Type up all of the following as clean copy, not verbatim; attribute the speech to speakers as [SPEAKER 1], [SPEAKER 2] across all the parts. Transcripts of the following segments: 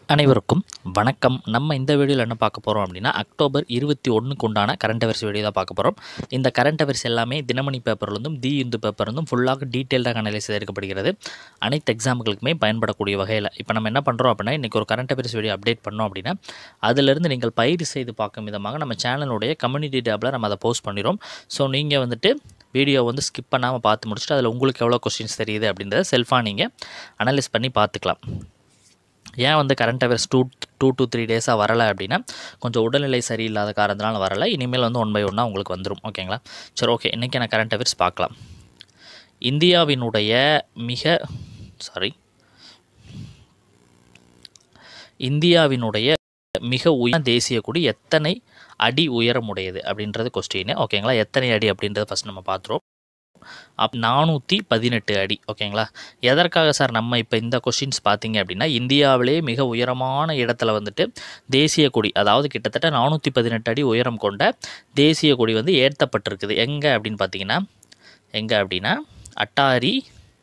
[SPEAKER 1] அனைவருக்கும் வணக்கம். நம்ம இந்த வீடியோவில் என்ன பார்க்க போகிறோம் அப்படின்னா அக்டோபர் 21க்கு உண்டான கரண்ட் அஃபேர்ஸ் வீடியோ தான் பார்க்க போகிறோம். இந்த கரண்ட் அஃபேர்ஸ் எல்லாமே தினமணி பேப்பர்லேருந்தும் தி இந்து பேப்பர்லேருந்தும் ஃபுல்லாக டீட்டெயில்டாக அனலைஸ் செய்யப்படுகிறது. அனைத்து எக்ஸாமுகளுக்குமே பயன்படக்கூடிய வகையில் இப்போ நம்ம என்ன பண்ணுறோம் அப்படின்னா இன்றைக்கி ஒரு கரண்ட் அஃபேர்ஸ் வீடியோ அப்டேட் பண்ணோம் அப்படின்னா அதிலிருந்து நீங்கள் பயிர் செய்து பார்க்கும் விதமாக நம்ம சேனலுடைய கம்யூனிட்டி டேப்பில் நம்ம அதை போஸ்ட் பண்ணிடுறோம். ஸோ நீங்கள் வந்துட்டு வீடியோ ஸ்கிப் பண்ணாமல் பார்த்து முடிச்சுட்டு அதில் உங்களுக்கு எவ்வளோ கொஸ்டின்ஸ் தெரியுது அப்படின்றத செல்ஃபாக நீங்கள் அனலைஸ் பண்ணி பார்த்துக்கலாம். ஏன் கரண்ட் அஃபேர்ஸ் 2 to 3 டேஸாக வரலை அப்படின்னா கொஞ்சம் உடல்நிலை சரியில்லாத காரணத்தினால வரலை. இனிமேல் 1 by 1 உங்களுக்கு வந்துடும். ஓகேங்களா? சரி, ஓகே. இன்றைக்கி நான் கரண்ட் அஃபேர்ஸ் பார்க்கலாம். இந்தியாவினுடைய மிக உயர் தேசிய கொடி எத்தனை அடி உயரமுடையது அப்படின்றது கொஸ்டின். ஓகேங்களா? எத்தனை அடி அப்படின்றத ஃபஸ்ட் நம்ம பார்த்துருவோம். 418 அடி. ஓகேங்களா? எதற்காக சார் நம்ம இப்போ இந்த கொஸ்டின்ஸ் பார்த்தீங்க அப்படின்னா இந்தியாவிலே மிக உயரமான இடத்துல தேசிய கொடி, அதாவது கிட்டத்தட்ட 418 அடி உயரம் கொண்ட தேசிய கொடி ஏற்றப்பட்டிருக்குது. எங்கே அப்படின்னா அட்டாரி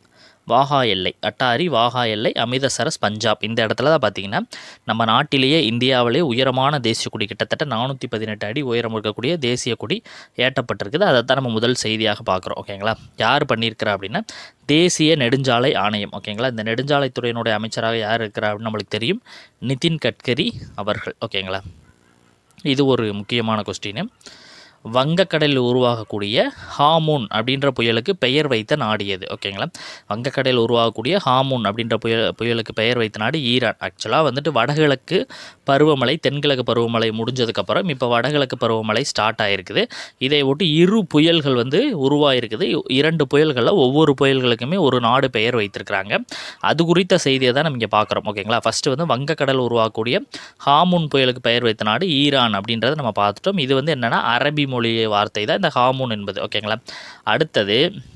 [SPEAKER 1] வாகா எல்லை அமிர்தசரஸ் பஞ்சாப். இந்த இடத்துல தான் பார்த்தீங்கன்னா நம்ம நாட்டிலேயே இந்தியாவிலே உயரமான தேசிய கொடி கிட்டத்தட்ட 418 அடி உயரம் இருக்கக்கூடிய தேசிய கொடி ஏற்றப்பட்டிருக்குது. அதை தான் நம்ம முதல் செய்தியாக பார்க்குறோம். ஓகேங்களா? யார் பண்ணியிருக்கிறா அப்படின்னா தேசிய நெடுஞ்சாலை ஆணையம். ஓகேங்களா? இந்த நெடுஞ்சாலைத்துறையினுடைய அமைச்சராக யார் இருக்கிறா அப்படின்னு நம்மளுக்கு தெரியும், நிதின் கட்கரி அவர்கள். ஓகேங்களா? இது ஒரு முக்கியமான கொஸ்டின். வங்கக்கடலில் உருவாகக்கூடிய ஹாமூன் அப்படின்ற புயலுக்கு பெயர் வைத்த நாடு எது? ஓகேங்களா? வங்கக்கடலில் உருவாகக்கூடிய ஹாமூன் அப்படின்ற புயலுக்கு பெயர் வைத்த நாடு ஈரான். ஆக்சுவலாக வடகிழக்கு பருவமழை தென்கிழக்கு பருவமழை முடிஞ்சதுக்கப்புறம் இப்போ வடகிழக்கு பருவமழை ஸ்டார்ட் ஆகிருக்குது. இதை ஒட்டி 2 புயல்கள் உருவாகிருக்குது. 2 புயல்களில் ஒவ்வொரு புயல்களுக்குமே ஒரு நாடு பெயர் வைத்திருக்கிறாங்க. அது குறித்த செய்தியை தான் நம்ம இங்கே பார்க்குறோம். ஓகேங்களா? ஃபஸ்ட்டு வங்கக்கடல் உருவாகக்கூடிய ஹாமூன் புயலுக்கு பெயர் வைத்த நாடு ஈரான் அப்படின்றத நம்ம பார்த்துட்டோம். இது என்னென்னா அரபி மொழி வார்த்தை தான் இந்த ஹாமூன் என்பது. ஓகேங்களா? அடுத்தது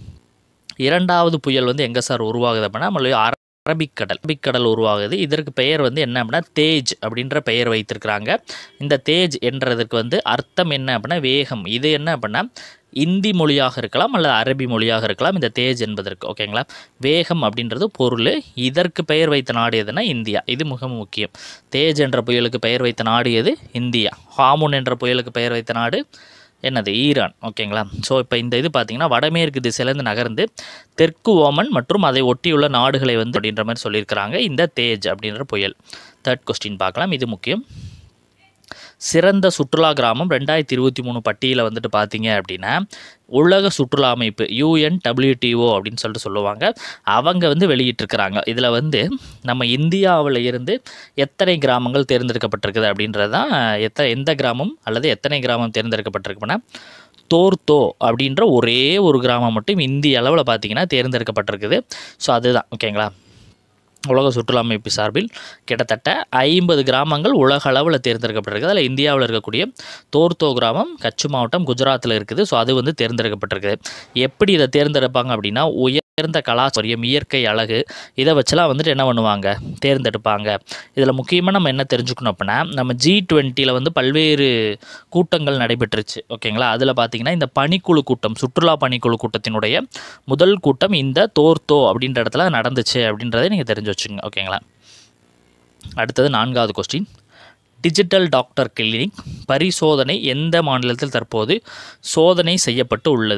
[SPEAKER 1] 2வது புயல் எங்கே சார் உருவாகுது அப்படின்னா நம்மளுடைய அரபிக்கடல் உருவாகுது. இதற்கு பெயர் என்ன அப்படின்னா தேஜ் அப்படின்ற பெயர் வைத்திருக்கிறாங்க. இந்த தேஜ் என்றதுக்கு அர்த்தம் என்ன அப்படின்னா வேகம். இது என்ன அப்படின்னா இந்தி மொழியாக இருக்கலாம் அல்லது அரபி மொழியாக இருக்கலாம் இந்த தேஜ் என்பதற்கு. ஓகேங்களா? வேகம் அப்படின்றது பொருள். இதற்கு பெயர் வைத்த நாடு எதுனா இந்தியா. இது மிக முக்கியம். தேஜ் என்ற புயலுக்கு பெயர் வைத்த நாடு எது? இந்தியா. ஹாமூன் என்ற புயலுக்கு பெயர் வைத்த நாடு என்னது? ஈரான். ஓகேங்களா? ஸோ இப்போ இந்த இது பார்த்திங்கன்னா வடமேற்கு திசையிலேருந்து நகர்ந்து தெற்கு ஓமன் மற்றும் அதை ஒட்டியுள்ள நாடுகளை அப்படின்ற மாதிரி சொல்லியிருக்கிறாங்க இந்த தேஜ் அப்படின்ற புயல். 3rd கொஸ்டின் பார்க்கலாம். இது முக்கியம். சிறந்த சுற்றுலா கிராமம் 2023 பட்டியலில் பார்த்தீங்க அப்படின்னா உலக சுற்றுலா அமைப்பு UNWTO அப்படின்னு சொல்லுவாங்க. அவங்க வெளியிட்டிருக்கிறாங்க. இதில் நம்ம இந்தியாவில் இருந்து எத்தனை கிராமங்கள் தேர்ந்தெடுக்கப்பட்டிருக்குது அப்படின்றது தான் எந்த கிராமம் அல்லது எத்தனை கிராமம் தேர்ந்தெடுக்கப்பட்டிருக்குன்னா தோர்த்தோ அப்படின்ற ஒரே ஒரு கிராமம் மட்டும் இந்திய அளவில் பார்த்திங்கன்னா தேர்ந்தெடுக்கப்பட்டிருக்குது. ஸோ அதுதான். ஓகேங்களா? உலக சுற்றுலா அமைப்பு சார்பில் கிட்டத்தட்ட 50 கிராமங்கள் உலக அளவில் தேர்ந்தெடுக்கப்பட்டிருக்குது. அதில் இந்தியாவில் இருக்கக்கூடிய தோர்த்தோ கிராமம் கட்ச் மாவட்டம் குஜராத்தில் இருக்குது. ஸோ அது தேர்ந்தெடுக்கப்பட்டிருக்குது. எப்படி இதை தேர்ந்தெடுப்பாங்க அப்படின்னா உயர்ந்த கலாச்சாரம், இயற்கை அழகு, இதை வச்செல்லாம் என்ன பண்ணுவாங்க? தேர்ந்தெடுப்பாங்க. இதில் முக்கியமாக நம்ம என்ன தெரிஞ்சுக்கணும் அப்படின்னா நம்ம G20 பல்வேறு கூட்டங்கள் நடைபெற்றுச்சு. ஓகேங்களா? அதில் பார்த்திங்கன்னா இந்த பணிக்குழு கூட்டம், சுற்றுலா பணிக்குழு கூட்டத்தினுடைய முதல் கூட்டம் இந்த தோர்த்தோ அப்படின்ற இடத்துல நடந்துச்சு அப்படின்றதை நீங்கள் தெரிஞ்சு வச்சுங்க. ஓகேங்களா? அடுத்தது 4வது கொஸ்டின். டிஜிட்டல் டாக்டர் கிளினிக் பரிசோதனை எந்த மாநிலத்தில் தற்போது சோதனை செய்யப்பட்டு உள்ளது?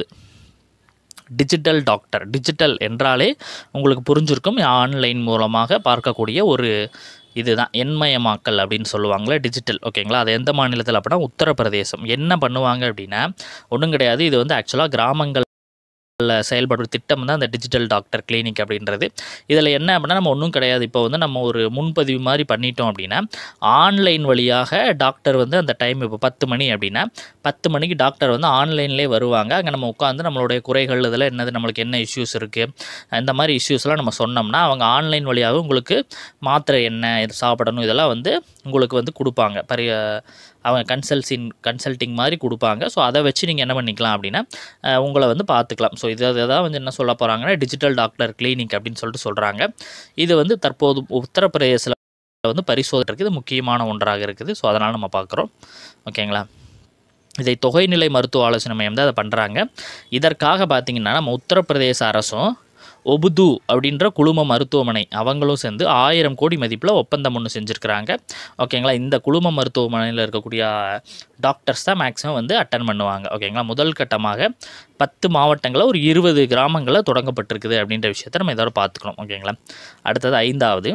[SPEAKER 1] டிஜிட்டல் டாக்டர், டிஜிட்டல் என்றாலே உங்களுக்கு புரிஞ்சிருக்கும், ஆன்லைன் மூலமாக பார்க்கக்கூடிய ஒரு இதுதான் எண்மயமாக்கல் அப்படின்னு சொல்லுவாங்களே டிஜிட்டல். ஓகேங்களா? அது எந்த மாநிலத்தில் அப்படின்னா உத்தரப்பிரதேசம். என்ன பண்ணுவாங்க அப்படின்னா ஒன்றும் கிடையாது. இது ஆக்சுவலாக கிராமங்கள் செயல்படுற திட்டம் தான் அந்த டிஜிட்டல் டாக்டர் கிளினிக் அப்படின்றது. இதில் என்ன அப்படின்னா நம்ம ஒன்றும் கிடையாது. இப்போ நம்ம ஒரு முன்பதிவு மாதிரி பண்ணிட்டோம் அப்படின்னா ஆன்லைன் வழியாக டாக்டர் அந்த டைம் இப்போ 10 மணி அப்படின்னா 10 மணிக்கு டாக்டர் ஆன்லைன்லேயே வருவாங்க. அங்கே நம்ம உட்காந்து நம்மளுடைய குறைகள் இதில் என்னது, நம்மளுக்கு என்ன இஷ்யூஸ் இருக்குது, இந்த மாதிரி இஷ்யூஸ்லாம் நம்ம சொன்னோம்னா அவங்க ஆன்லைன் வழியாக உங்களுக்கு மாத்திரை என்ன இது சாப்பிடணும் இதெல்லாம் உங்களுக்கு கொடுப்பாங்க. அவங்க கன்சல்டிங் மாதிரி கொடுப்பாங்க. ஸோ அதை வச்சு நீங்கள் என்ன பண்ணிக்கலாம் அப்படின்னா உங்களை பார்த்துக்கலாம். ஸோ இதை தான் என்ன சொல்ல போகிறாங்கன்னா டிஜிட்டல் டாக்டர் கிளினிக் அப்படின்னு சொல்கிறாங்க. இது தற்போது உத்தரப்பிரதேசத்தில் பரிசோதனை இருக்குது. இது முக்கியமான ஒன்றாக இருக்குது. ஸோ அதனால் நம்ம பார்க்குறோம். ஓகேங்களா? இதை தொகைநிலை மருத்துவ ஆலோசனை மையம் தான் அதை பண்ணுறாங்க. இதற்காக பார்த்திங்கன்னா நம்ம உத்தரப்பிரதேச அரசும் ஒபுது அப்படின்ற குழும மருத்துவமனை அவங்களும் சேர்ந்து 1000 கோடி மதிப்பில் ஒப்பந்தம் ஒன்று செஞ்சுருக்கிறாங்க. ஓகேங்களா. இந்த குழும மருத்துவமனையில் இருக்கக்கூடிய டாக்டர்ஸ் தான் மேக்ஸிமம் வந்து அட்டன் பண்ணுவாங்க. ஓகேங்களா. முதல் கட்டமாக 10 மாவட்டங்களில் ஒரு 20 கிராமங்களில் தொடங்கப்பட்டிருக்குது அப்படின்ற விஷயத்தை நம்ம இதோட பார்த்துக்கணும். ஓகேங்களா. அடுத்தது 5வது,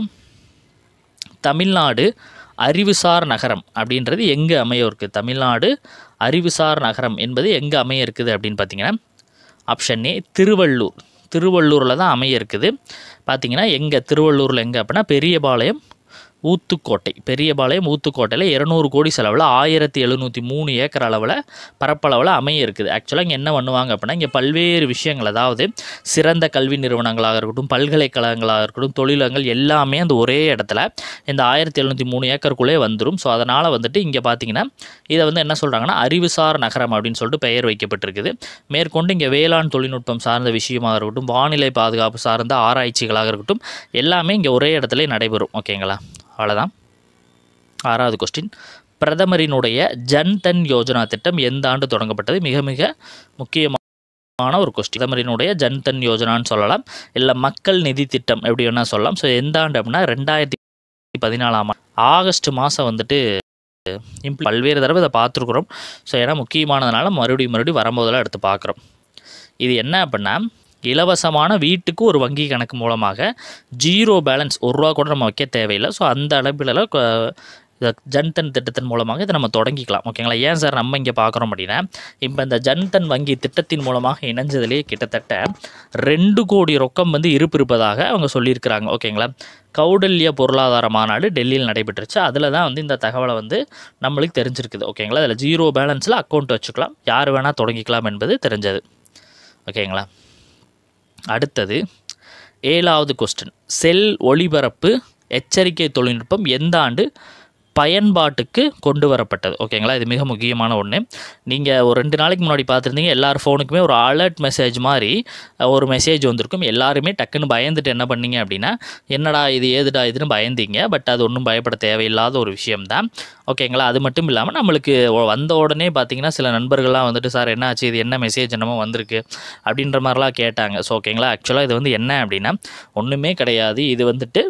[SPEAKER 1] தமிழ்நாடு அறிவுசார் நகரம் அப்படின்றது எங்கே அமைய இருக்குது? தமிழ்நாடு அறிவுசார் நகரம் என்பது எங்கே அமைய இருக்குது அப்படின்னு பார்த்தீங்கன்னா, ஆப்ஷன் ஏ திருவள்ளூர். திருவள்ளூரில் தான் அமைய இருக்குது. பார்த்திங்கன்னா எங்கே திருவள்ளூரில் எங்கே அப்படின்னா பெரியபாளையம் ஊத்துக்கோட்டையில் 200 கோடி செலவில் 1703 ஏக்கர் அளவில் பரப்பளவில் அமைய இருக்குது. ஆக்சுவலாக இங்கே என்ன பண்ணுவாங்க அப்படின்னா, இங்கே பல்வேறு விஷயங்கள், அதாவது சிறந்த கல்வி நிறுவனங்களாக இருக்கட்டும், பல்கலைக்கழகங்களாக இருக்கட்டும், தொழிலகங்கள் எல்லாமே அந்த ஒரே இடத்துல இந்த 1703 ஏக்கருக்குள்ளே வந்துடும். ஸோ அதனால் வந்துட்டு இங்கே பார்த்திங்கன்னா இதை வந்து என்ன சொல்கிறாங்கன்னா அறிவுசார் நகரம் அப்படின்னு சொல்லிட்டு பெயர் வைக்கப்பட்டிருக்குது. மேற்கொண்டு இங்கே வேளாண் தொழில்நுட்பம் சார்ந்த விஷயமாக இருக்கட்டும், வானிலை பாதுகாப்பு சார்ந்த ஆராய்ச்சிகளாக இருக்கட்டும், எல்லாமே இங்கே ஒரே இடத்துல நடைபெறும். ஓகேங்களா. அவ்வளோதான். 6வது கொஸ்டின், பிரதமரினுடைய ஜன்தன் யோஜனா திட்டம் எந்த ஆண்டு தொடங்கப்பட்டது? மிக மிக முக்கியமான ஒரு கொஸ்டின். பிரதமரினுடைய ஜன்தன் யோஜனான்னு சொல்லலாம், இல்லை மக்கள் நிதி திட்டம் எப்படி வேணால் சொல்லலாம். ஸோ எந்த ஆண்டு அப்படின்னா 2014 ஆகஸ்ட் மாதம் வந்துட்டு பல்வேறு தடவை இதை பார்த்துருக்குறோம். ஸோ ஏன்னா முக்கியமானதுனால மறுபடியும் வரும்போதெல்லாம் எடுத்து பார்க்குறோம். இது என்ன அப்படின்னா, இலவசமான வீட்டுக்கு ஒரு வங்கி கணக்கு மூலமாக 0 பேலன்ஸ் ₹1 கூட நம்ம வைக்க தேவையில்லை. ஸோ அந்த அளவில் ஜன்தன் திட்டத்தின் மூலமாக இதை நம்ம தொடங்கிக்கலாம். ஓகேங்களா. ஏன் சார் நம்ம இங்கே பார்க்குறோம் அப்படின்னா, இப்போ இந்த ஜன்தன் வங்கி திட்டத்தின் மூலமாக இணைஞ்சதுலேயே கிட்டத்தட்ட 2 கோடி ரொக்கம் வந்து இருப்பதாக அவங்க சொல்லியிருக்கிறாங்க. ஓகேங்களா. கௌடல்ய பொருளாதார மாநாடு டெல்லியில் நடைபெற்றுச்சு. அதில் தான் வந்து இந்த தகவலை வந்து நம்மளுக்கு தெரிஞ்சிருக்குது. ஓகேங்களா. அதில் 0 பேலன்ஸில் அக்கௌண்ட் வச்சுக்கலாம், யார் வேணால் தொடங்கிக்கலாம் என்பது தெரிஞ்சது. ஓகேங்களா. அடுத்தது 7வது கொஸ்டின், செல் ஒளிபரப்பு எச்சரிக்கை தொழில்நுட்பம் எந்த ஆண்டு பயன்பாட்டுக்கு கொண்டு வரப்பட்டது? ஓகேங்களா. இது மிக முக்கியமான ஒன்று. நீங்கள் ஒரு 2 நாளைக்கு முன்னாடி பார்த்துருந்தீங்க, எல்லார் ஃபோனுக்குமே ஒரு அலர்ட் மெசேஜ் மாதிரி ஒரு மெசேஜ் வந்திருக்கும். எல்லாருமே டக்குன்னு பயந்துட்டு என்ன பண்ணீங்க அப்படின்னா, என்னடா இது ஏதுடா இதுன்னு பயந்தீங்க. பட் அது ஒன்றும் பயப்பட தேவையில்லாத ஒரு விஷயம்தான். ஓகேங்களா. அது மட்டும் இல்லாமல் நம்மளுக்கு வந்த உடனே பார்த்தீங்கன்னா சில நண்பர்கள்லாம் வந்துட்டு, சார் என்ன ஆச்சு, இது என்ன மெசேஜ் என்னமோ வந்திருக்கு அப்படின்ற மாதிரிலாம் கேட்டாங்க. ஸோ ஓகேங்களா. ஆக்சுவலாக இது வந்து என்ன அப்படின்னா ஒன்றுமே கிடையாது. இது வந்துட்டு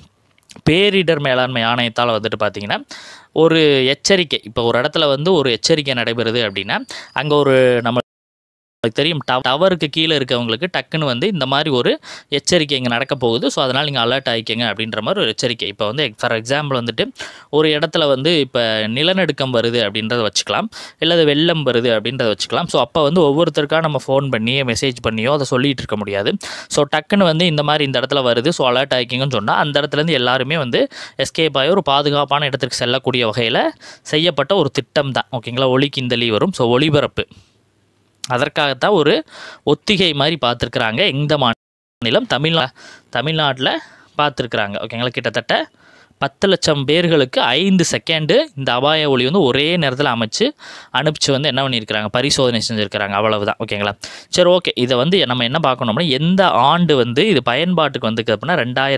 [SPEAKER 1] பேரிடர் மேலாண்மை ஆணையத்தால் வந்துட்டு பார்த்திங்கன்னா ஒரு எச்சரிக்கை, இப்போ ஒரு இடத்துல வந்து ஒரு எச்சரிக்கை நடைபெறுது அப்படின்னா அங்கே ஒரு நம்ம தெரியும் டவருக்கு கீழே இருக்கவங்களுக்கு டக்குன்னு வந்து இந்த மாதிரி ஒரு எச்சரிக்கை இங்கே நடக்க போகுது. ஸோ அதனால் நீங்கள் அலர்ட் ஆகிக்கங்க அப்படின்ற மாதிரி ஒரு எச்சரிக்கை. இப்போ வந்து ஃபார் எக்ஸாம்பிள் வந்துட்டு ஒரு இடத்துல வந்து இப்போ நிலநடுக்கம் வருது அப்படின்றத வச்சுக்கலாம், இல்லை அது வெள்ளம் வருது அப்படின்றத வச்சுக்கலாம். ஸோ அப்போ வந்து ஒவ்வொருத்தருக்காக நம்ம ஃபோன் பண்ணியோ மெசேஜ் பண்ணியோ அதை சொல்லிகிட்டு இருக்க முடியாது. ஸோ டக்குன்னு வந்து இந்த மாதிரி இந்த இடத்துல வருது, ஸோ அலர்ட் ஆகிக்கிங்கன்னு சொன்னால் அந்த இடத்துலேருந்து எல்லாருமே வந்து எஸ்கேப் ஆகி ஒரு பாதுகாப்பான இடத்துக்கு செல்லக்கூடிய வகையில் செய்யப்பட்ட ஒரு திட்டம் தான். ஓகேங்களா. ஒலிக்கிந்தலி வரும். ஸோ ஒளிபரப்பு அதற்காகத்தான் ஒரு ஒத்திகை மாதிரி பார்த்துருக்குறாங்க. இந்த மாநிலம் தமிழ்நாட்டில் பார்த்துருக்குறாங்க. ஓகேங்களா. கிட்டத்தட்ட 10 லட்சம் பேர்களுக்கு 5 செகண்டு இந்த அபாய ஒளி வந்து ஒரே நேரத்தில் அனுப்பிச்சு வந்து என்ன பண்ணியிருக்கிறாங்க, பரிசோதனை செஞ்சுருக்கிறாங்க. அவ்வளவுதான். ஓகேங்களா. சரி, ஓகே. இதை வந்து நம்ம என்ன பார்க்கணும்னா, எந்த ஆண்டு வந்து இது பயன்பாட்டுக்கு வந்துருக்கு அப்படின்னா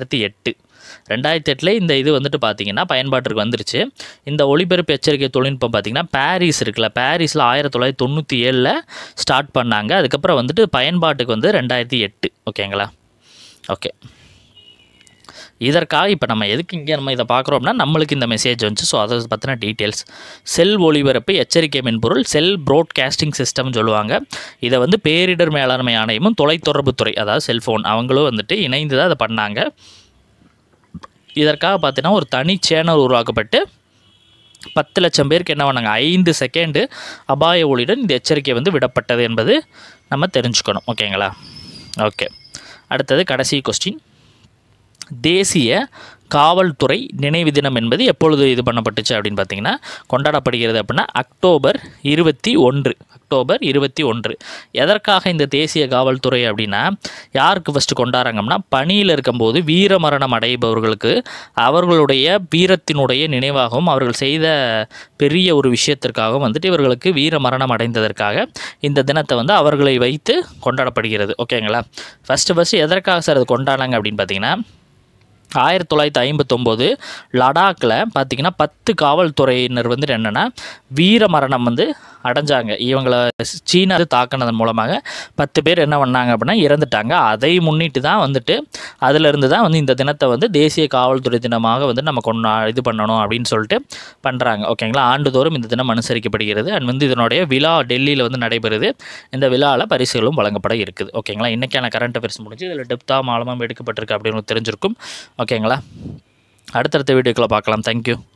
[SPEAKER 1] 2008 இந்த இது வந்துட்டு பார்த்திங்கன்னா பயன்பாட்டிற்கு வந்துருச்சு. இந்த ஒளிபரப்பு எச்சரிக்கை தொழில்நுட்பம் பார்த்திங்கன்னா பாரிஸ் இருக்குல்ல, பாரிஸில் 1997 ஸ்டார்ட் பண்ணாங்க. அதுக்கப்புறம் வந்துட்டு பயன்பாட்டுக்கு வந்து 2008. ஓகேங்களா. ஓகே. இதற்காக இப்போ நம்ம எதுக்கு இங்கே நம்ம இதை பார்க்குறோம் அப்படின்னா, நம்மளுக்கு இந்த மெசேஜ் வந்துச்சு. ஸோ அதை பற்றின டீட்டெயில்ஸ். செல் ஒளிபரப்பு எச்சரிக்கை மென்பொருள், செல் ப்ராட்காஸ்டிங் சிஸ்டம்னு சொல்லுவாங்க. இதை வந்து பேரிடர் மேலாண்மை ஆணையமும் தொலைத்தொடர்புத்துறை, அதாவது செல்ஃபோன், அவங்களும் வந்துட்டு இணைந்து தான் அதை பண்ணாங்க. இதற்காக பார்த்தீங்கன்னா ஒரு தனி சேனல் உருவாக்கப்பட்டு 10 லட்சம் பேருக்கு என்ன பண்ணாங்க, 5 செகண்டு அபாய ஒளியுடன் இந்த எச்சரிக்கை வந்து விடப்பட்டது என்பது நம்ம தெரிஞ்சுக்கணும். ஓகேங்களா. ஓகே. அடுத்தது கடைசி கொஸ்டின், தேசிய காவல்துறை நினைவு தினம் என்பது எப்பொழுது இது பண்ணப்பட்டுச்சு அப்படின்னு பார்த்தீங்கன்னா கொண்டாடப்படுகிறது அப்படின்னா அக்டோபர் 21. எதற்காக இந்த தேசிய காவல்துறை அப்படின்னா யாருக்கு ஃபஸ்ட்டு கொண்டாடுறாங்கன்னா, பணியில் இருக்கும்போது வீரமரணம் அடைபவர்களுக்கு அவர்களுடைய வீரத்தினுடைய நினைவாகவும் அவர்கள் செய்த பெரிய ஒரு விஷயத்திற்காகவும் வந்துட்டு இவர்களுக்கு வீரமரணம் அடைந்ததற்காக இந்த தினத்தை வந்து அவர்களை வைத்து கொண்டாடப்படுகிறது. ஓகேங்களா. ஃபஸ்ட்டு எதற்காக சார் அது கொண்டாடாங்க அப்படின்னு பார்த்தீங்கன்னா 1959 லடாக்கில் பார்த்திங்கன்னா 10 காவல்துறையினர் வந்துட்டு என்னென்னா வீரமரணம் வந்து அடைஞ்சாங்க. இவங்களை சீனா தாக்குனதன் மூலமாக 10 பேர் என்ன பண்ணாங்க அப்படின்னா இறந்துட்டாங்க. அதை முன்னிட்டு தான் வந்துட்டு அதிலிருந்து தான் வந்து இந்த தினத்தை வந்து தேசிய காவல்துறை தினமாக வந்து நம்ம இது பண்ணணும் அப்படின்னு சொல்லிட்டு பண்ணுறாங்க. ஓகேங்களா. ஆண்டுதோறும் இந்த தினம் அனுசரிக்கப்படுகிறது. அண்ட் வந்து இதனுடைய விழா டெல்லியில் வந்து நடைபெறுது. இந்த விழாவில் பரிசுகளும் வழங்கப்பட இருக்குது. ஓகேங்களா. இன்றைக்கான கரண்ட் அஃபேர்ஸ் முடிஞ்சு இதில் டெப்த்தாக ஆழமாக எடுக்கப்பட்டிருக்கு அப்படின்னு தெரிஞ்சிருக்கும். ஓகேங்களா. அடுத்தடுத்த வீடியோக்களை பார்க்கலாம். தேங்க்யூ.